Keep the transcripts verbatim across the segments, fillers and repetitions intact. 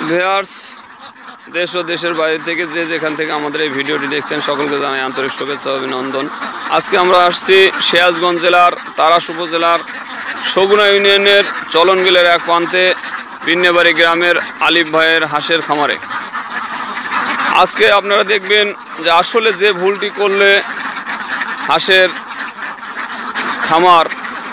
Viewers, দেশ ও দেশের বাইরে থেকে যে যেখান থেকে আমাদের এই ভিডিওটি দেখছেন সকলকে জানাই আন্তরিক শুভেচ্ছা ও অভিনন্দন। আজকে আমরা আসছি সিরাজগঞ্জ জেলার তারাস উপজেলার সগুনা ইউনিয়নের চলনবিলের এক প্রান্তে বিন্নেবাড়ি গ্রামের আলিফ ভাইয়ের হাঁসের খামারে। আজকে আপনারা দেখবেন যে আসলে যে ভুলটি করলে হাঁসের খামার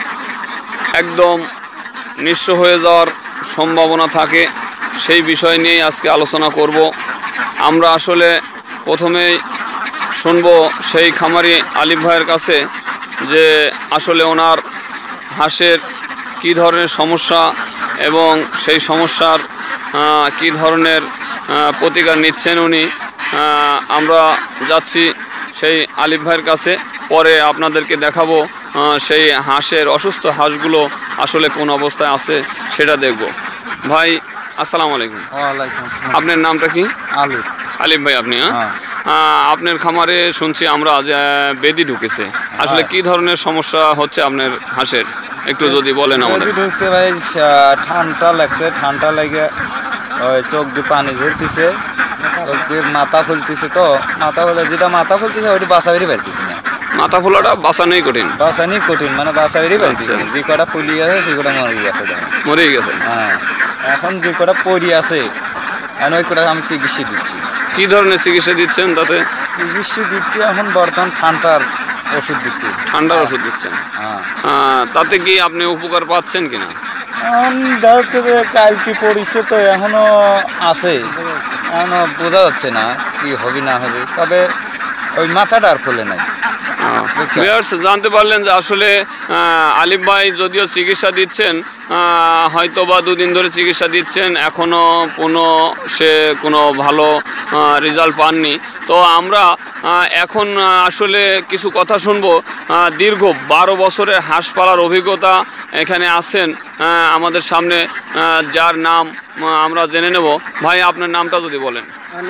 একদম নিঃস্ব হয়ে যাওয়ার সম্ভাবনা থাকে, সেই বিষয় নিয়েই আজকে আলোচনা করব। আমরা আসলে প্রথমেই শুনব সেই খামারি আলিফ ভাইয়ের কাছে যে আসলে ওনার হাঁসের কী ধরনের সমস্যা এবং সেই সমস্যার কী ধরনের প্রতিকার নিচ্ছেন উনি। আমরা যাচ্ছি সেই আলিফ ভাইয়ের কাছে, পরে আপনাদেরকে দেখাবো সেই হাঁসের অসুস্থ হাঁসগুলো আসলে কোন অবস্থায় আছে সেটা দেখব। ভাই আসসালামু আলাইকুম। ওয়ালাইকুম আসসালাম। আপনার নামটা কি? আলিফ। আলিফ ভাই, আপনি হ্যাঁ আপনার খামারে শুনছি আমরা যে বেদি ঢুকেছে, আসলে কি ধরনের সমস্যা হচ্ছে আপনার হাঁসের একটু যদি বলেন আমাদের। বেদি ঢুকছে ভাই, ঠান্ডা লাগছে, ঠান্ডা লেগে ওই চোখ দিয়ে পানি ঝরতেছে, চোখ দিয়ে মাথা ফুলতেছে। তো মাথা ফুলে যেটা মাথা ফুলতেছে ওইটা বাসা বেরিয়ে পারতেছে না। মাথা ফোলাটা বাঁচানোই কঠিন, বাঁচানোই কঠিন মানে বাসা বেরিয়ে পারতেছে না। যে কটা ফুলি আছে সে কটা মরে গেছে, মরে গেছে। হ্যাঁ, এখন যে কটা পড়ি আছে এখন ওই কটা আমি চিকিৎসা দিচ্ছি। কি ধরনের চিকিৎসা দিচ্ছেন তাতে? চিকিৎসা দিচ্ছি এখন বর্তমান ঠান্ডার ওষুধ দিচ্ছি। ঠান্ডার ওষুধ দিচ্ছেন? হ্যাঁ। তাতে কি আপনি উপকার পাচ্ছেন কিনা? এখন দেখা কালকে পড়িছে তো এখনো আছে, এখনো বোঝা যাচ্ছে না কি হবে না হবে, তবে ওই মাথাটা আর ফলে নাই। জানতে পারলেন যে আসলে আলিফ ভাই যদিও চিকিৎসা দিচ্ছেন, হয়তো বা দুদিন ধরে চিকিৎসা দিচ্ছেন, এখনও কোনো সে কোনো ভালো রেজাল্ট পাননি। তো আমরা এখন আসলে কিছু কথা শুনবো। দীর্ঘ বারো বছরের হাঁস পালার অভিজ্ঞতা এখানে আছেন আমাদের সামনে, যার নাম আমরা জেনে নেব। ভাই আপনার নামটা যদি বলেন।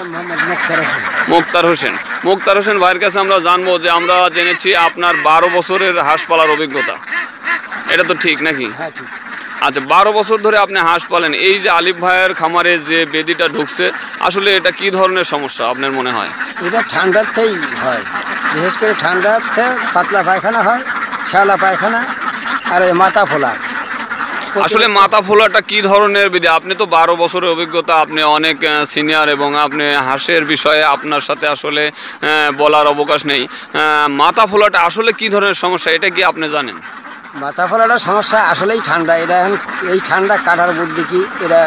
মুক্তার হোসেন। মুক্তার হোসেন ভাইয়ের কাছে আমরা জানবো যে আমরা জেনেছি আপনার বারো বছরের হাঁস পালার অভিজ্ঞতা, এটা তো ঠিক নাকি? হ্যাঁ ঠিক। আচ্ছা, বারো বছর ধরে আপনি হাঁস পালেন, এই যে আলিফ ভাইয়ের খামারে যে বেদিটা ঢুকছে আসলে এটা কি ধরনের সমস্যা আপনার মনে হয়? এটা ঠান্ডার থেকেই হয়, বিশেষ করে ঠান্ডার থেকে পাতলা পায়খানা হয়, শ্যাওলা পায়খানা আর মাথা ফোলা। আসলে মাথা ফোলাটা কি ধরনের বিধি? আপনি তো বারো বছরের অভিজ্ঞতা, আপনি অনেক সিনিয়র এবং আপনি হাঁসের বিষয়ে আপনার সাথে আসলে বলার অবকাশ নেই। মাথা ফোলাটা আসলে কি ধরনের সমস্যা এটা কি আপনি জানেন? মাথা ফোলাটা সমস্যা আসলেই ঠান্ডা। এটা এখন এই ঠান্ডা কাটার বুদ্ধি কি, এরা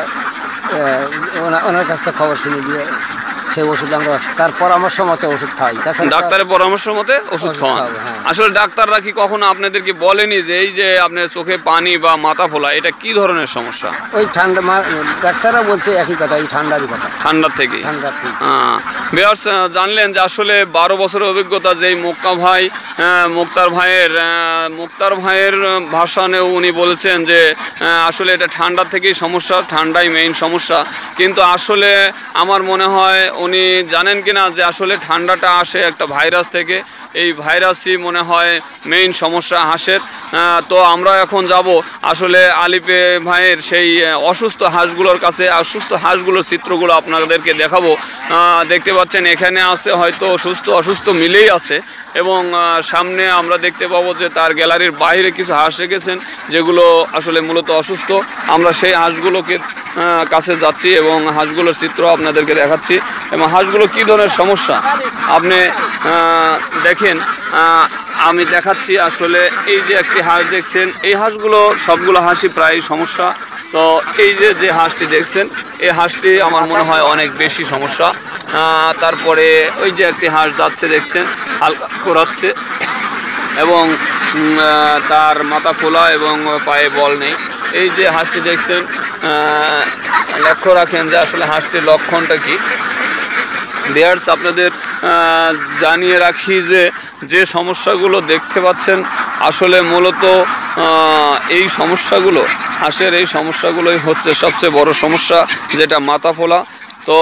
ওনার কাছ থেকে খবর শুনে দিয়ে সেই ওষুধ আমরা তার পরামর্শ মতে ওষুধ খাওয়াই। ডাক্তারের পরামর্শ মতে ওষুধ খাওয়ান? আসলে ডাক্তাররা কি কখনো আপনাদেরকে বলেনি যে এই যে আপনার চোখে পানি বা মাথা ফোলা এটা কি ধরনের সমস্যা? ওই ঠান্ডা ডাক্তাররা বলছে একই কথা, এই ঠান্ডারই কথা। ঠান্ডার থেকে? ঠান্ডার থেকে। হ্যাঁ, ভিউয়ার্স জানলেন যে আসলে বারো বছরের অভিজ্ঞতা যেই মুক্তা ভাই, মুক্তার ভাইয়ের মুক্তার ভাইয়ের ভাষণেও উনি বলেছেন যে আসলে এটা ঠান্ডার থেকেই সমস্যা, ঠান্ডাই মেইন সমস্যা। কিন্তু আসলে আমার মনে হয় উনি জানেন কিনা যে আসলে ঠান্ডাটা আসে একটা ভাইরাস থেকে, এই ভাইরাসই মনে হয় মেইন সমস্যা হাঁসের। তো আমরা এখন যাব আসলে আলিফে ভাইয়ের সেই অসুস্থ হাঁসগুলোর কাছে। অসুস্থ হাঁসগুলোর চিত্রগুলো আপনাদেরকে দেখাবো। দেখতে পাচ্ছেন এখানে আছে হয়তো সুস্থ অসুস্থ মিলেই আছে, এবং সামনে আমরা দেখতে পাবো যে তার গ্যালারির বাইরে কিছু হাঁস রেখেছেন যেগুলো আসলে মূলত অসুস্থ। আমরা সেই হাঁসগুলোকে কাছে যাচ্ছি এবং হাঁসগুলোর চিত্র আপনাদেরকে দেখাচ্ছি এবং হাঁসগুলো কী ধরনের সমস্যা আপনি দেখেন। আমি দেখাচ্ছি আসলে এই যে একটি হাঁস দেখছেন, এই হাঁসগুলো সবগুলো হাঁসই প্রায় সমস্যা। তো এই যে যে হাঁসটি দেখছেন এই হাঁসটি আমার মনে হয় অনেক বেশি সমস্যা। তারপরে ওই যে একটি হাঁস যাচ্ছে দেখছেন, হালকা খোঁড়াচ্ছে এবং তার মাথা খোলা এবং পায়ে বল নেই। এই যে হাঁসটি দেখছেন, লক্ষ্য রাখেন যে আসলে হাঁসটির লক্ষণটা কি। ভিউয়ার্স আপনাদের জানিয়ে রাখি যে যে সমস্যাগুলো দেখতে পাচ্ছেন আসলে মূলত এই সমস্যাগুলো হাঁসের এই সমস্যাগুলোই হচ্ছে সবচেয়ে বড় সমস্যা, যেটা মাথা ফোলা। তো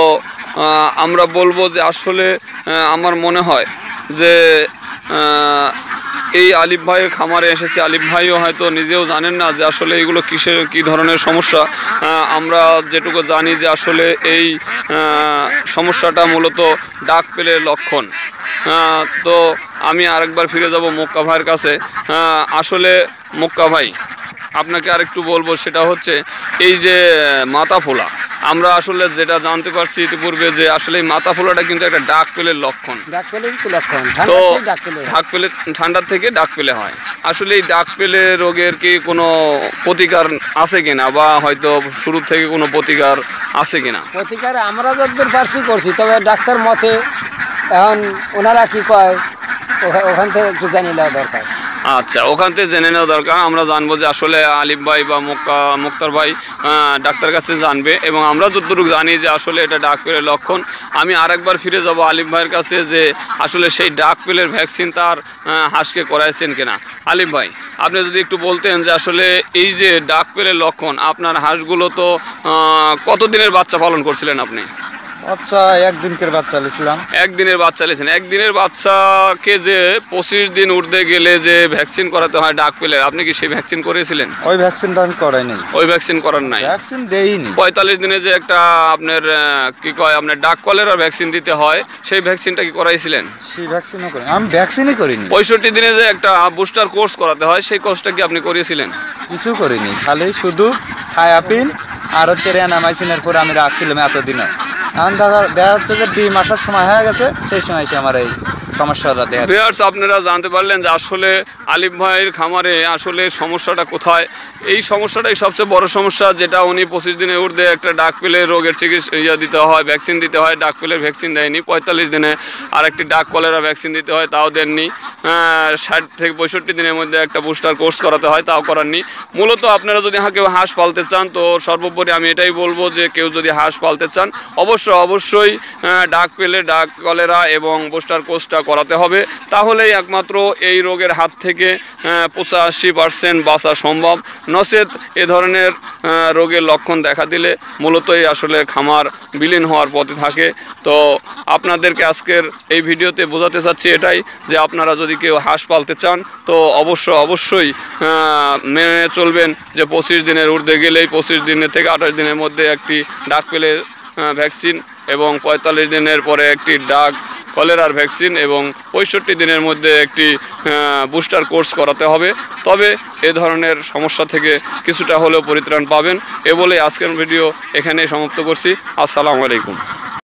আমরা বলবো যে আসলে আমার মনে হয় যে এই আলিফ ভাইয়ের খামারে এসেছি। আলিফ ভাইও হয়তো নিজেও জানেন না যে আসলে এগুলো কিসের কী ধরনের সমস্যা। আমরা যেটুকু জানি যে আসলে এই সমস্যাটা মূলত ডাক পেলের লক্ষণ। তো আমি আরেকবার ফিরে যাব মক্কা ভাইয়ের কাছে। আসলে মক্কা ভাই, আপনাকে আরেকটু বলবো, সেটা হচ্ছে এই যে মাথা ফোলা, আমরা আসলে যেটা জানতে পারছি ইতিপূর্বে যে আসলে এই মাথা ফোলাটা কিন্তু একটা ডাক পেলের লক্ষণ। ডাক পেলেই তো লক্ষণ, তো ডাক পেলে ডাক পেলে ঠান্ডার থেকে ডাক পেলে হয়। আসলে এই ডাক পেলে রোগের কি কোনো প্রতিকার আছে কিনা, বা হয়তো শুরু থেকে কোনো প্রতিকার আছে কিনা? প্রতিকার আমরা যতদূর পারছি করছি, তবে ডাক্তার মতে এখন ওনারা কি কয় ওখান থেকে একটু জানিয়ে নেওয়া দরকার। আচ্ছা, ওখান থেকে জেনে নেওয়া দরকার। আমরা জানবো যে আসলে আলিফ ভাই বা মক্কা মুক্তার ভাই ডাক্তার কাছে জানবে, এবং আমরা যতটুকু জানি যে আসলে এটা ডাক পেলের লক্ষণ। আমি আরেকবার ফিরে যাব আলিফ ভাইয়ের কাছে যে আসলে সেই ডাক পেলের ভ্যাকসিন তার হাঁসকে করাইছেন কিনা। আলিফ ভাই, আপনি যদি একটু বলতেন যে আসলে এই যে ডাক পেলের লক্ষণ, আপনার হাঁসগুলো তো কতদিনের বাচ্চা পালন করছিলেন আপনি? আচ্ছা, একদিনকের বাচ্চা নিয়েছিলাম। একদিনের বাচ্চা নিয়েছেন। একদিনের বাচ্চাকে যে পঁচিশ দিন উঠতে গেলে যে ভ্যাকসিন করাতে হয় ডাক পেলে, আপনি কি সেই ভ্যাকসিন করেছিলেন? ওই ভ্যাকসিনটা আমি করাইনি। ওই ভ্যাকসিন করার নাই? ভ্যাকসিন দেইনি। পঁয়তাল্লিশ দিনে যে একটা আপনার কি কয় আপনার ডাক কলেরা ভ্যাকসিন দিতে হয়, সেই ভ্যাকসিনটা কি করাইছিলেন? সেই ভ্যাকসিনও করি আমি ভ্যাকসিনই করিনি। পঁয়ষট্টি দিনে যে একটা বুস্টার কোর্স করাতে হয়, সেই কোর্সটা কি আপনি করিয়েছিলেন? কিছু করিনি, খালি শুধু থায়াপিন আর হচ্ছে রেনামাইসিনের পরে আমি রাখছিলাম এতদিনে। এখন দাদা দেখা যাচ্ছে যে দুই মাসের সময় হয়ে গেছে, সেই সময় এসে আমার এই সমস্যাটা দেখা। ভিউয়ার্স, আপনারা জানতে পারলেন যে আসলে আলিফ ভাইয়ের খামারে আসলে সমস্যাটা কোথায়। এই সমস্যাটাই সবচেয়ে বড় সমস্যা, যেটা উনি পঁচিশ দিনে ঊর্ধ্বে একটা ডাক পেলে রোগের চিকিৎসা ইয়ে দিতে হয়, ভ্যাকসিন দিতে হয়। ডাক পেলের ভ্যাকসিন দেয়নি। পঁয়তাল্লিশ দিনে আর একটি ডাক কলেরা ভ্যাকসিন দিতে হয়, তাও দেননি। ষাট থেকে পঁয়ষট্টি দিনের মধ্যে একটা বুস্টার কোর্স করাতে হয়, তাও করাননি। মূলত আপনারা যদি কেউ হাঁস পালতে চান, তো সর্বোপরি আমি এটাই বলবো যে কেউ যদি হাঁস পালতে চান, অবশ্যই অবশ্যই ডাক পেলে ডাক কলেরা এবং বুস্টার কোর্সটা করাতে হবে। তাহলেই একমাত্র এই রোগের হাত থেকে পঁচাশি পার্সেন্ট বাঁচা সম্ভব। নচেত এ ধরনের রোগের লক্ষণ দেখা দিলে মূলতই আসলে খামার বিলীন হওয়ার পথে থাকে। তো আপনাদেরকে আজকের এই ভিডিওতে বোঝাতে চাচ্ছি এটাই, যে আপনারা যদি কেউ হাঁস পালতে চান, তো অবশ্য অবশ্যই মেনে চলবেন যে পঁচিশ দিনের ঊর্ধ্বে গেলেই পঁচিশ দিনের থেকে আঠাশ দিনের মধ্যে একটি ডাক পেলে ভ্যাকসিন, এবং পঁয়তাল্লিশ দিনের পরে একটি ডাক কলেরার ভ্যাকসিন, এবং পঁয়ষট্টি দিনের মধ্যে একটি বুস্টার কোর্স করাতে হবে। তবে এ ধরনের সমস্যা থেকে কিছুটা হলেও পরিত্রাণ পাবেন। এ বলে আজকের ভিডিও এখানেই সমাপ্ত করছি। আসসালামু আলাইকুম।